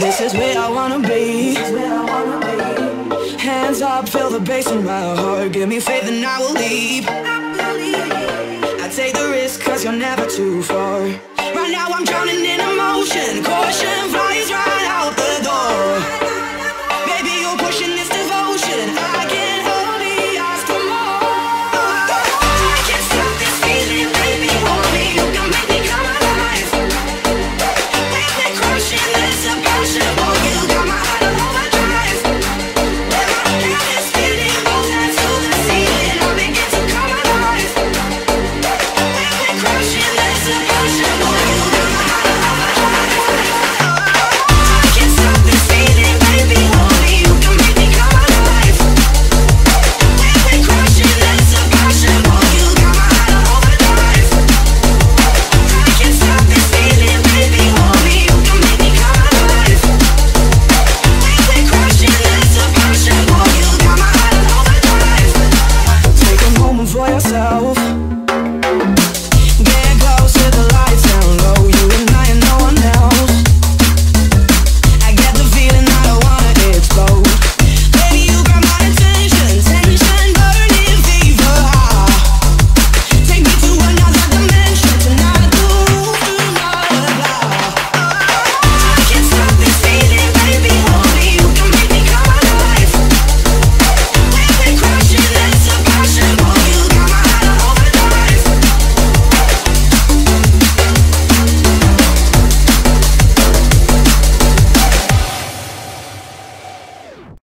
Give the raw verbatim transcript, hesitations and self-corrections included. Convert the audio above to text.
This is where I wanna be. Hands up, feel the bass in my heart. Give me faith and I will leave. I take the risk cause you're never too far. Right now I'm drowning in emotion. Caution flies right out the door. Baby, you're pushing this devotion. I can't help me ask for more. I can't stop this feeling, baby. Hold me, you can make me come alive. We've been crushing this passion. Oh, you got my heart on overdrive. When my head is spinning, both hands to the ceiling, I begin to come alive. We've been crushing this passion. Oh, you got my heart on overdrive. I can't stop this feeling, baby. Hold me, you can make me come alive. We've been crushing this passion. Oh, you got my heart on overdrive. I can't stop this feeling, baby. Hold me, you can make me come alive. We've been crushing this passion. Oh, you got my heart on overdrive. Take a moment for yourself.